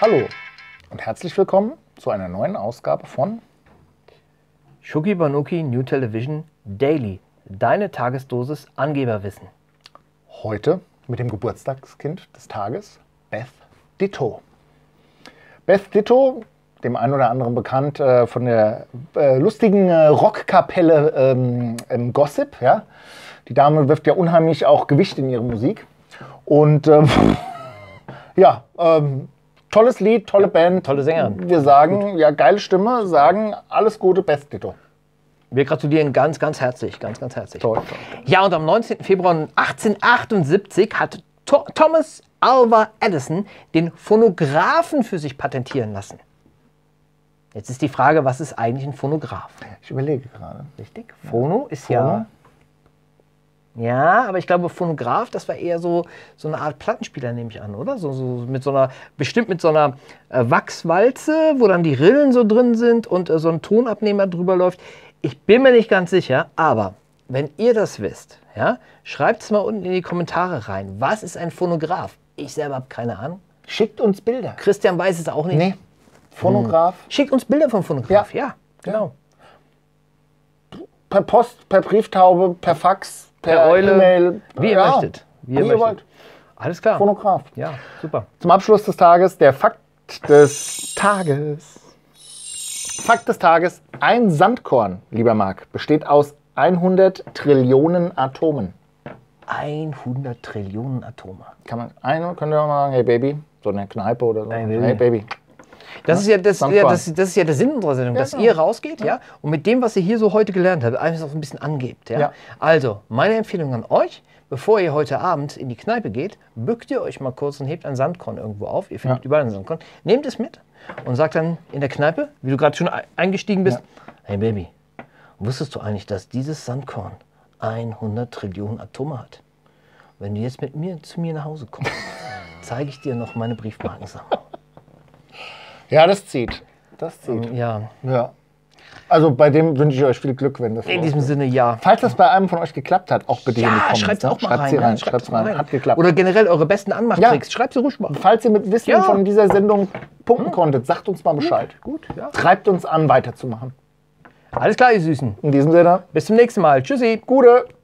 Hallo und herzlich willkommen zu einer neuen Ausgabe von Shuki Banuki New Television Daily, deine Tagesdosis Angeberwissen. Heute mit dem Geburtstagskind des Tages, Beth Ditto. Beth Ditto, dem einen oder anderen bekannt von der lustigen Rockkapelle Gossip. Ja? Die Dame wirft ja unheimlich auch Gewicht in ihre Musik. Und ja, tolles Lied, tolle Band. Tolle Sängerin. Wir sagen, ja, geile Stimme, sagen alles Gute, Beth Ditto. Wir gratulieren ganz, ganz herzlich, ganz, ganz herzlich. Toll. Ja, und am 19. Februar 1878 hat Thomas Alva Edison den Phonographen für sich patentieren lassen. Jetzt ist die Frage, was ist eigentlich ein Phonograph? Ich überlege gerade. Richtig? Phono ist ja... Ja, aber ich glaube, Phonograph, das war eher so eine Art Plattenspieler, nehme ich an, oder? Bestimmt mit so einer Wachswalze, wo dann die Rillen so drin sind und so ein Tonabnehmer drüber läuft. Ich bin mir nicht ganz sicher, aber wenn ihr das wisst, ja, schreibt es mal unten in die Kommentare rein. Was ist ein Phonograph? Ich selber habe keine Ahnung. Schickt uns Bilder. Christian weiß es auch nicht. Nee. Phonograph. Schickt uns Bilder vom Phonograph, ja, genau. Per Post, per Brieftaube, per Fax, per Eule, E-Mail. Wie ihr möchtet. Wie ihr wollt. Alles klar. Phonograph. Ja, super. Zum Abschluss des Tages der Fakt des Tages. Fakt des Tages: Ein Sandkorn, lieber Marc, besteht aus 100 Trillionen Atomen. 100 Trillionen Atome. Könnt ihr mal sagen, hey Baby, so eine Kneipe oder so. Hey Baby. Das ist ja der Sinn unserer Sendung, dass ihr rausgeht, ja, und mit dem, was ihr hier so heute gelernt habt, einfach ein bisschen angebt. Ja? Also, meine Empfehlung an euch, bevor ihr heute Abend in die Kneipe geht, bückt ihr euch mal kurz und hebt ein Sandkorn irgendwo auf. Ihr findet überall ein Sandkorn. Nehmt es mit und sagt dann in der Kneipe, wie du gerade schon eingestiegen bist, hey Baby, wusstest du eigentlich, dass dieses Sandkorn 100 Trillionen Atome hat? Wenn du jetzt mit mir zu mir nach Hause kommst, zeige ich dir noch meine Briefmarkensammlung. Ja, das zieht. Das zieht. Ja. Also bei dem wünsche ich euch viel Glück, wenn das in diesem Sinne, ja. Falls das bei einem von euch geklappt hat, auch bitte hier in die Comments. Schreibt es auch mal rein. Schreibt rein. Hat geklappt. Oder generell eure besten Anmachtricks. Schreibt sie ruhig mal. Falls ihr mit Wissen von dieser Sendung punkten konntet, sagt uns mal Bescheid. Gut. Treibt uns an, weiterzumachen. Alles klar, ihr Süßen. In diesem Sinne. Bis zum nächsten Mal. Tschüssi. Gute.